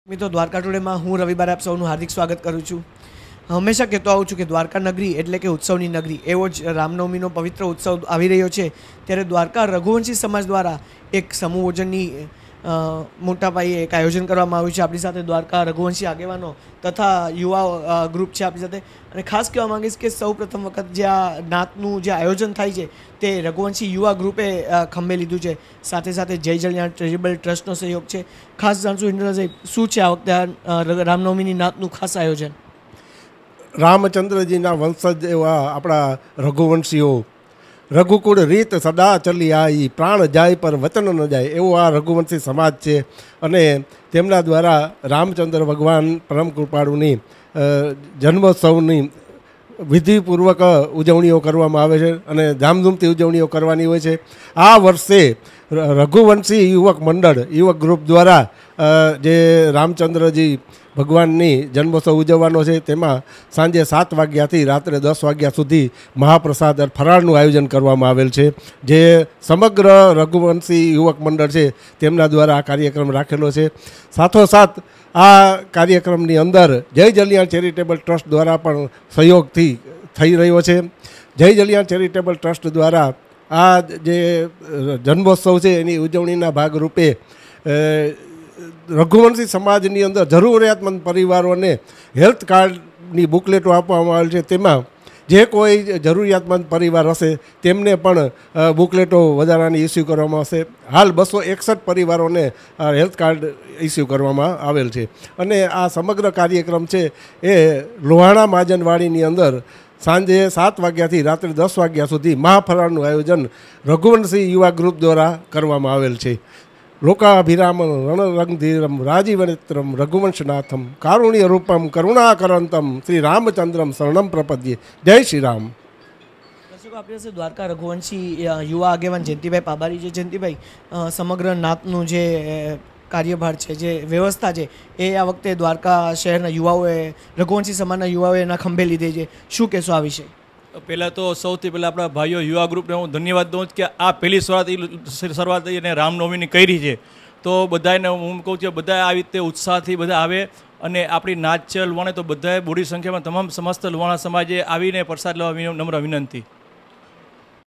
મિત્રો દ્વારકા ટુડેમાં હું રવિવાર આપ સૌનું હાર્દિક સ્વાગત કરું છું। હંમેશા કહેતો આવું છું કે દ્વારકા નગરી એટલે કે ઉત્સવની નગરી। એવો જ રામનવમીનો પવિત્ર ઉત્સવ આવી રહ્યો છે ત્યારે દ્વારકા રઘુવંશી સમાજ દ્વારા એક સમૂહ ભોજનની મોટા પાયે એક આયોજન કરવામાં આવ્યું છે। આપણી સાથે દ્વારકા રઘુવંશી આગેવાનો તથા યુવા ગ્રુપ છે આપણી સાથે। અને ખાસ કહેવા માંગીશ કે સૌ પ્રથમ વખત જે આ નાતનું જે આયોજન થાય છે તે રઘુવંશી યુવા ગ્રુપે ખંભે લીધું છે। સાથે સાથે જય જલિયાણ ચેરિટેબલ ટ્રસ્ટનો સહયોગ છે। ખાસ જાણશું ઇન્દ્રજીભાઈ, શું છે આ વખતે રામનવમીની નાતનું ખાસ આયોજન? રામચંદ્રજીના વંશજ એવા આપણા રઘુવંશીઓ, રઘુકુળ રીત સદા ચલી આવી, પ્રાણ જાય પર વચન ન જાય, એવો આ રઘુવંશી સમાજ છે। અને તેમના દ્વારા રામચંદ્ર ભગવાન પરમ કૃપાળુની જન્મોત્સવની વિધિપૂર્વક ઉજવણીઓ કરવામાં આવે છે અને ધામધૂમથી ઉજવણીઓ કરવાની હોય છે। આ વર્ષે રઘુવંશી યુવક મંડળ, યુવક ગ્રુપ દ્વારા જે રામચંદ્રજી ભગવાનની જન્મોત્સવ ઉજવવાનો છે તેમાં સાંજે 7 વાગ્યાથી રાત્રે 10 વાગ્યા સુધી મહાપ્રસાદ ફરાળનું આયોજન કરવામાં આવેલ છે। જે સમગ્ર રઘુવંશી યુવક મંડળ છે તેમના દ્વારા આ કાર્યક્રમ રાખેલો છે। સાથોસાથ આ કાર્યક્રમની અંદર જય જલિયાણ ચેરિટેબલ ટ્રસ્ટ દ્વારા પણ સહયોગથી થઈ રહ્યો છે। જય જલિયાણ ચેરિટેબલ ટ્રસ્ટ દ્વારા આ જે જન્મોત્સવ છે એની ઉજવણીના ભાગરૂપે રઘુવંશી સમાજની અંદર જરૂરિયાતમંદ પરિવારોને હેલ્થ કાર્ડની બુકલેટો આપવામાં આવેલ છે। તેમાં જે કોઈ જરૂરિયાતમંદ પરિવાર હશે તેમને પણ બુકલેટો વધારાની ઇસ્યુ કરવામાં આવશે। હાલ 261 પરિવારોને હેલ્થ કાર્ડ ઇસ્યુ કરવામાં આવેલ છે। અને આ સમગ્ર કાર્યક્રમ છે એ લોહાણા મહાજનવાડીની અંદર સાંજે 7 વાગ્યાથી રાત્રે 10 વાગ્યા સુધી મહાફરાળનું આયોજન રઘુવંશી યુવા ગ્રુપ દ્વારા કરવામાં આવેલ છે। લોકાભિરામ રણરંગધીરમ રાજીવનેત્રમ રઘુવંશનાથમ કારુણ્ય રૂપમ કરુણાકરંતમ શ્રી રામચંદ્રમ શરણમ પ્રપદ્યે। જય શ્રી રામ। દર્શકો, આપણી પાસે દ્વારકા રઘુવંશી યુવા આગેવાન જયંતિભાઈ પાબારી છે। જયંતિભાઈ, સમગ્ર નાતનું જે કાર્યભાર છે, જે વ્યવસ્થા છે એ આ વખતે દ્વારકા શહેરના યુવાઓએ, રઘુવંશી સમાજના યુવાઓએ એના ખંભે લીધે છે, શું કહેશો આ વિશે? પહેલાં તો સૌથી પહેલાં આપણા ભાઈઓ યુવા ગ્રુપને હું ધન્યવાદ દઉં છું કે આ પહેલી શરૂઆત એને રામનવમીની કરી છે। તો બધાને હું કહું છું બધા આવી રીતે ઉત્સાહથી બધા આવે અને આપણી નાચ છે લુવાણે, તો બધાએ બહોળી સંખ્યામાં તમામ સમસ્ત લુવાણા સમાજે આવીને પ્રસાદ લેવા નમ્ર વિનંતી।